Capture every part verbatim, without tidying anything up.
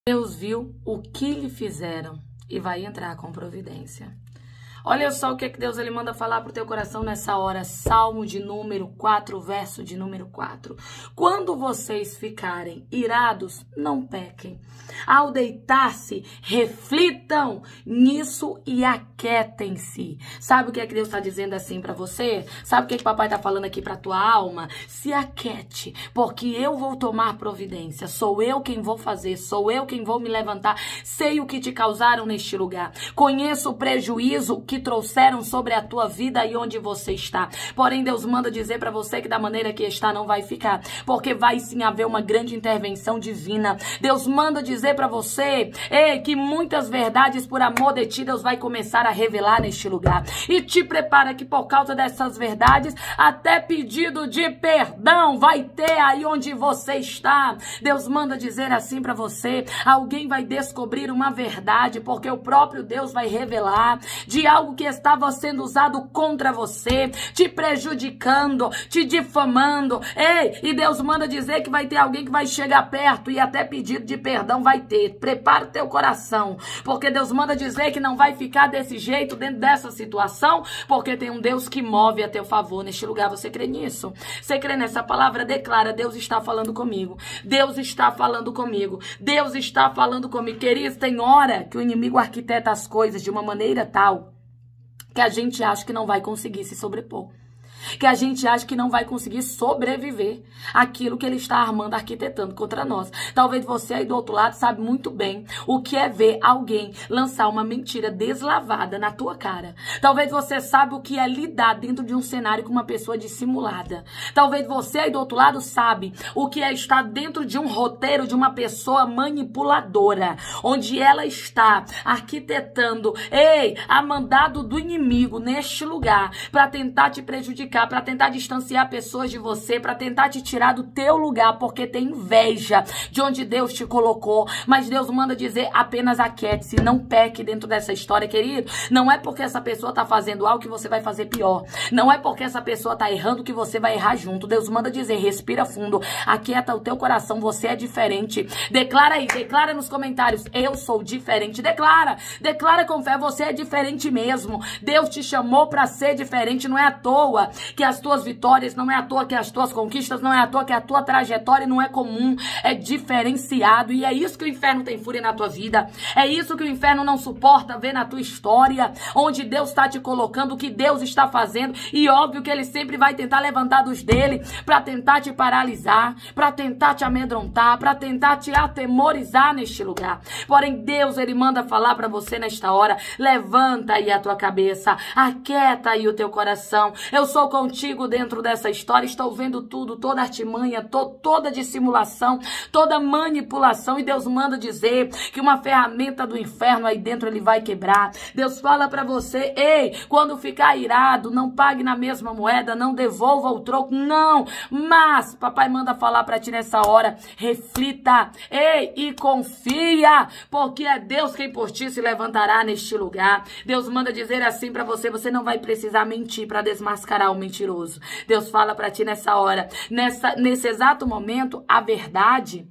Deus viu o que lhe fizeram e vai entrar com providência. Olha só o que, que Deus ele manda falar para o teu coração nessa hora. Salmo de número quatro, verso de número quatro. Quando vocês ficarem irados, não pequem. Ao deitar-se, reflitam nisso e aquietem-se. Sabe o que é que Deus está dizendo assim para você? Sabe o que, é que papai está falando aqui para tua alma? Se aquiete, porque eu vou tomar providência. Sou eu quem vou fazer, sou eu quem vou me levantar. Sei o que te causaram neste lugar. Conheço o prejuízo que trouxeram sobre a tua vida e onde você está. Porém, Deus manda dizer para você que da maneira que está não vai ficar, porque vai sim haver uma grande intervenção divina. Deus manda dizer para você ei, que muitas verdades por amor de ti Deus vai começar a revelar neste lugar. E te prepara que por causa dessas verdades, até pedido de perdão vai ter aí onde você está. Deus manda dizer assim para você, alguém vai descobrir uma verdade, porque o próprio Deus vai revelar de algo que estava sendo usado contra você, te prejudicando, te difamando. Ei, e Deus manda dizer que vai ter alguém que vai chegar perto e até pedido de perdão vai ter. Prepara o teu coração, porque Deus manda dizer que não vai ficar desse jeito dentro dessa situação, porque tem um Deus que move a teu favor neste lugar. Você crê nisso? Você crê nessa palavra? Declara, Deus está falando comigo. Deus está falando comigo. Deus está falando comigo. Queridos, tem hora que o inimigo arquiteta as coisas de uma maneira tal que a gente acha que não vai conseguir se sobrepor. Que a gente acha que não vai conseguir sobreviver àquilo que ele está armando, arquitetando contra nós. Talvez você aí do outro lado sabe muito bem o que é ver alguém lançar uma mentira deslavada na tua cara. Talvez você sabe o que é lidar dentro de um cenário com uma pessoa dissimulada. Talvez você aí do outro lado sabe o que é estar dentro de um roteiro de uma pessoa manipuladora, onde ela está arquitetando, ei, a mandado do inimigo neste lugar para tentar te prejudicar, para tentar distanciar pessoas de você, para tentar te tirar do teu lugar, porque tem inveja de onde Deus te colocou. Mas Deus manda dizer, apenas aquiete-se, não peque dentro dessa história, querido. Não é porque essa pessoa tá fazendo algo que você vai fazer pior. Não é porque essa pessoa tá errando que você vai errar junto. Deus manda dizer, respira fundo, aquieta o teu coração, você é diferente. Declara aí, declara nos comentários, eu sou diferente. Declara, declara com fé, você é diferente mesmo. Deus te chamou para ser diferente, não é à toa que as tuas vitórias, não é à toa que as tuas conquistas, não é à toa que a tua trajetória não é comum, é diferenciado. E é isso que o inferno tem fúria na tua vida. É isso que o inferno não suporta ver na tua história, onde Deus está te colocando, o que Deus está fazendo. E óbvio que ele sempre vai tentar levantar dos dele para tentar te paralisar, para tentar te amedrontar, para tentar te atemorizar neste lugar. Porém, Deus, ele manda falar para você nesta hora, levanta aí a tua cabeça, aquieta aí o teu coração. Eu sou contigo dentro dessa história, estou vendo tudo, toda artimanha, to, toda dissimulação, toda manipulação, e Deus manda dizer que uma ferramenta do inferno aí dentro ele vai quebrar. Deus fala pra você, ei, quando ficar irado, não pague na mesma moeda, não devolva o troco, não, mas papai manda falar pra ti nessa hora, reflita, ei, e confia, porque é Deus quem por ti se levantará neste lugar. Deus manda dizer assim pra você, você não vai precisar mentir pra desmascarar o mentiroso. Deus fala para ti nessa hora, nessa, nesse exato momento, a verdade,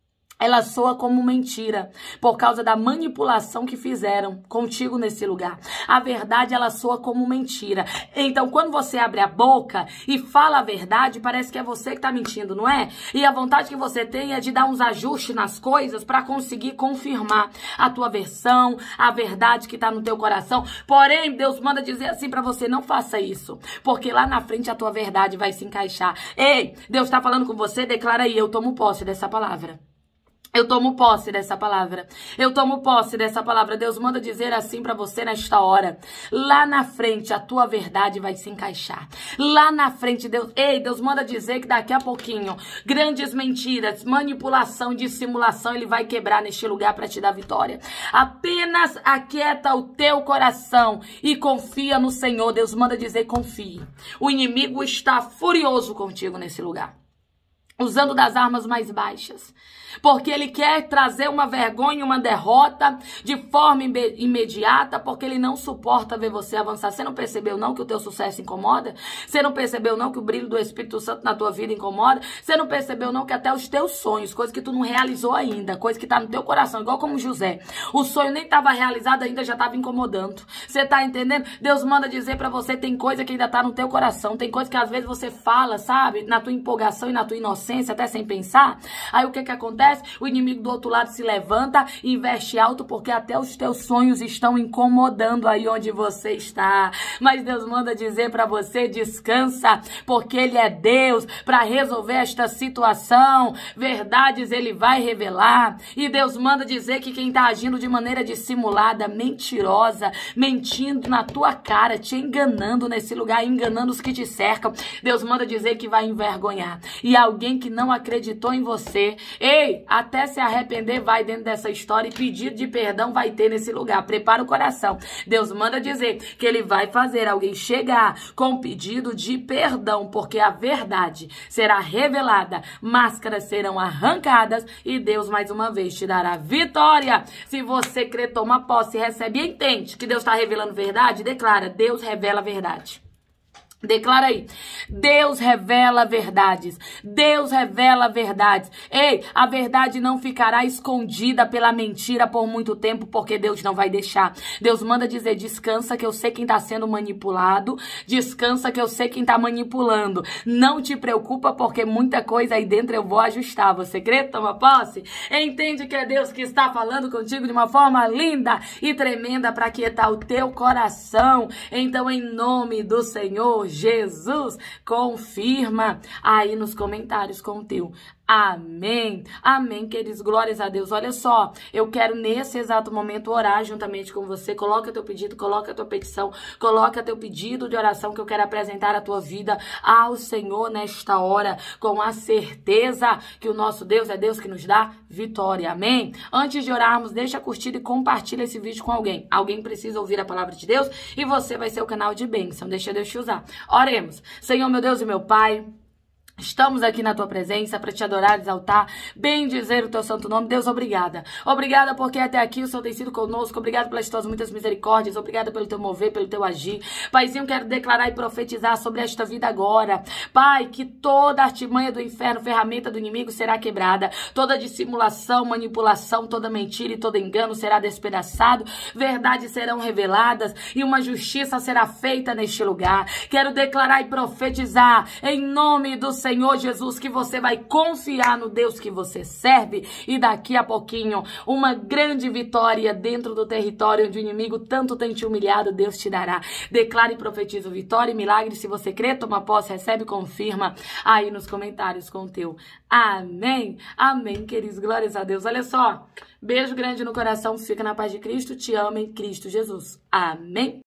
ela soa como mentira, por causa da manipulação que fizeram contigo nesse lugar. A verdade, ela soa como mentira. Então, quando você abre a boca e fala a verdade, parece que é você que tá mentindo, não é? E a vontade que você tem é de dar uns ajustes nas coisas para conseguir confirmar a tua versão, a verdade que tá no teu coração. Porém, Deus manda dizer assim para você, não faça isso, porque lá na frente a tua verdade vai se encaixar. Ei, Deus tá falando com você, declara aí, eu tomo posse dessa palavra. Eu tomo posse dessa palavra. Eu tomo posse dessa palavra. Deus manda dizer assim pra você nesta hora. Lá na frente a tua verdade vai se encaixar. Lá na frente, Deus... Ei, Deus manda dizer que daqui a pouquinho, grandes mentiras, manipulação, dissimulação, ele vai quebrar neste lugar pra te dar vitória. Apenas aquieta o teu coração e confia no Senhor. Deus manda dizer, confie. O inimigo está furioso contigo nesse lugar. usando das armas mais baixas. Porque ele quer trazer uma vergonha, uma derrota de forma imediata, porque ele não suporta ver você avançar. Você não percebeu não que o teu sucesso incomoda? Você não percebeu não que o brilho do Espírito Santo na tua vida incomoda? Você não percebeu não que até os teus sonhos, coisa que tu não realizou ainda, coisa que tá no teu coração, igual como José, o sonho nem estava realizado ainda, já estava incomodando. Você tá entendendo? Deus manda dizer pra você, tem coisa que ainda tá no teu coração, tem coisa que às vezes você fala, sabe? Na tua empolgação e na tua inocência, até sem pensar. Aí o que que acontece? O inimigo do outro lado se levanta e investe alto, porque até os teus sonhos estão incomodando aí onde você está. Mas Deus manda dizer para você, descansa, porque Ele é Deus para resolver esta situação. Verdades Ele vai revelar. E Deus manda dizer que quem está agindo de maneira dissimulada, mentirosa, mentindo na tua cara, te enganando nesse lugar, enganando os que te cercam, Deus manda dizer que vai envergonhar. E alguém que não acreditou em você, ei, até se arrepender vai dentro dessa história e pedido de perdão vai ter nesse lugar. Prepara o coração. Deus manda dizer que Ele vai fazer alguém chegar com pedido de perdão, porque a verdade será revelada, máscaras serão arrancadas e Deus mais uma vez te dará vitória. Se você crê, toma posse, recebe e entende que Deus está revelando verdade, declara, Deus revela a verdade. Declara aí, Deus revela verdades, Deus revela verdades. Ei, a verdade não ficará escondida pela mentira por muito tempo, porque Deus não vai deixar. Deus manda dizer, descansa que eu sei quem está sendo manipulado, descansa que eu sei quem está manipulando. Não te preocupa, porque muita coisa aí dentro eu vou ajustar. Você crê? Toma posse? Entende que é Deus que está falando contigo de uma forma linda e tremenda para aquietar o teu coração. Então, em nome do Senhor Jesus, confirma aí nos comentários com o teu amém. Amém, queridos. Glórias a Deus. Olha só, eu quero nesse exato momento orar juntamente com você. Coloca teu pedido, coloca tua petição, coloca teu pedido de oração que eu quero apresentar a tua vida ao Senhor nesta hora, com a certeza que o nosso Deus é Deus que nos dá vitória. Amém? Antes de orarmos, deixa curtir e compartilha esse vídeo com alguém. Alguém precisa ouvir a palavra de Deus e você vai ser o canal de bênção. Deixa Deus te usar. Oremos. Senhor, meu Deus e meu Pai, estamos aqui na tua presença para te adorar, exaltar, bem dizer o teu santo nome. Deus, obrigada. Obrigada porque até aqui o Senhor tem sido conosco. Obrigada pelas tuas muitas misericórdias. Obrigada pelo teu mover, pelo teu agir. Paizinho, quero declarar e profetizar sobre esta vida agora. Pai, que toda artimanha do inferno, ferramenta do inimigo será quebrada. Toda dissimulação, manipulação, toda mentira e todo engano será despedaçado. Verdades serão reveladas e uma justiça será feita neste lugar. Quero declarar e profetizar em nome do Senhor Senhor Jesus, que você vai confiar no Deus que você serve e daqui a pouquinho uma grande vitória dentro do território onde o inimigo tanto tem te humilhado, Deus te dará. Declare e profetiza vitória e milagre. Se você crê, toma posse, recebe, confirma aí nos comentários com o teu amém. Amém, queridos. Glórias a Deus. Olha só, beijo grande no coração. Fica na paz de Cristo. Te amo em Cristo Jesus. Amém.